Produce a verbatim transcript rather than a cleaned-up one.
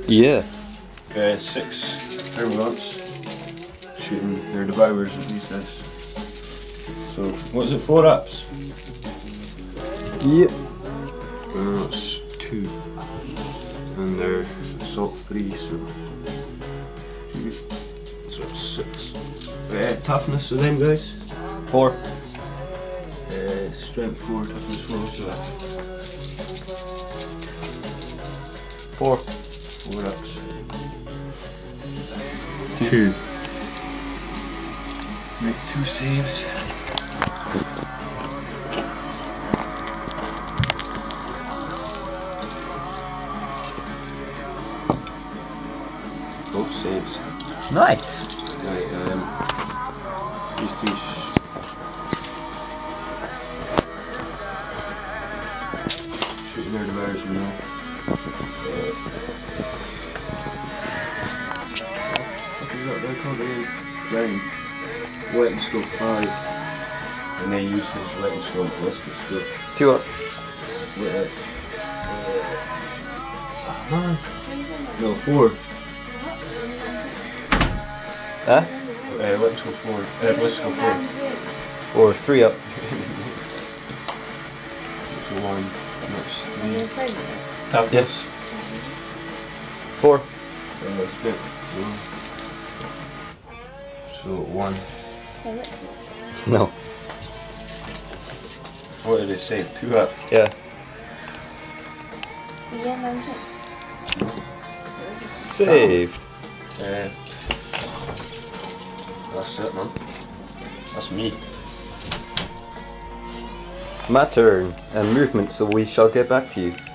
Yeah. Uh, six thermals. Shooting their devours with these guys. So, what is it, four ups? Yep. Uh, that's two. And they're assault three, so two. So it's six. Uh, toughness of them guys? Four. Uh, strength four, toughness four, so Four. four ups. Two. Two. Make two saves. Both saves. Nice. Right, um, these two sh shooting their devours now. Uh, what is that they're called again? Nine. Weapon skill five. And they use his weapon skill and ballistic skill. Two up. Wait, uh, uh, no, four. Huh? Uh, weapon skill four. Uh, ballistic skill four. Four. Three up. So one. That's three. Toughness. Yes. Four. Uh, let's get one. So one. No. What did it say? Two up. Yeah. Save. Uh, that's it, man. That's me. My turn. And movement, so we shall get back to you.